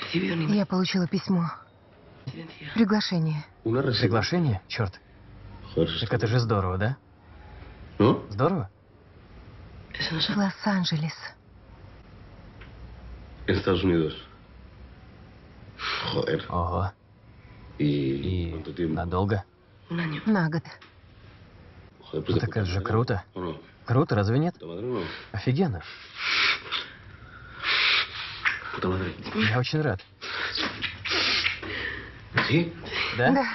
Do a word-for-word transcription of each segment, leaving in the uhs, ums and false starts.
Я получила письмо. Приглашение. Приглашение? Черт. Так это же здорово, да? Здорово? Лос-Анджелес. Ого. И надолго? На год. Ну, так это же круто. Круто, разве нет? Офигенно. Я очень рад. Да? Да.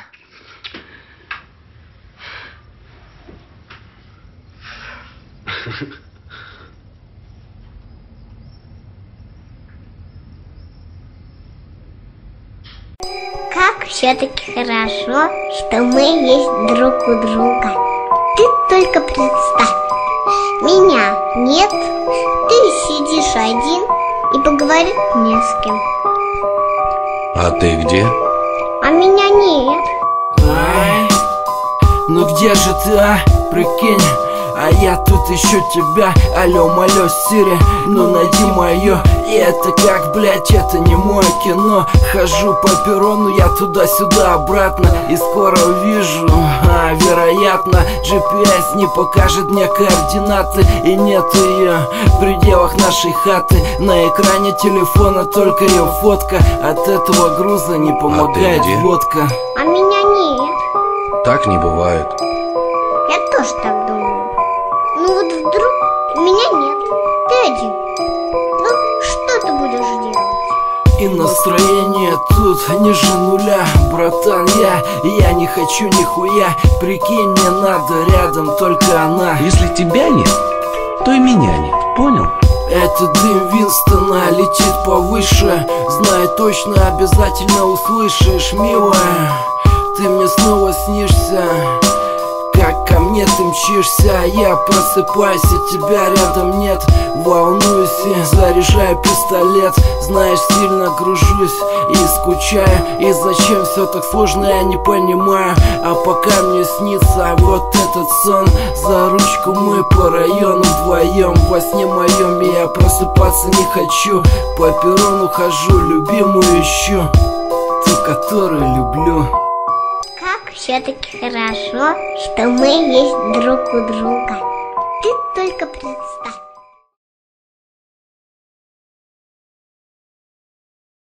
Как все-таки хорошо, что мы есть друг у друга. Ты только представь, меня нет, ты сидишь один и поговорить не с кем. А ты где? А меня нет. Ай, ну где же ты, а? Прикинь, а я тут ищу тебя. Алло, малё, Сири, ну найди моё. И это как, блять, это не мое кино. Хожу по перрону, я туда-сюда, обратно. И скоро увижу, а, вероятно, джи пи эс не покажет мне координаты. И нет ее в пределах нашей хаты. На экране телефона только ее фотка. От этого груза не помогает а водка. А меня нет. Так не бывает. Я тоже так думаю. Ну вот вдруг меня нет, ты один. Ну что ты будешь делать? И настроение тут ниже нуля, братан, я, я не хочу нихуя. Прикинь, мне надо рядом только она. Если тебя нет, то и меня нет, понял? Это дым Винстона летит повыше. Знаю точно, обязательно услышишь, милая. Ты мне снова снишься, как ко мне ты мчишься. Я просыпаюсь, и тебя рядом нет. Волнуюсь и заряжаю пистолет. Знаешь, сильно гружусь и скучаю. И зачем все так сложно, я не понимаю. А пока мне снится вот этот сон. За ручку мы по району вдвоем. Во сне моем я просыпаться не хочу. По перрону хожу, любимую ищу, ту, которую люблю. Как все-таки хорошо, что мы есть друг у друга. Ты только представь.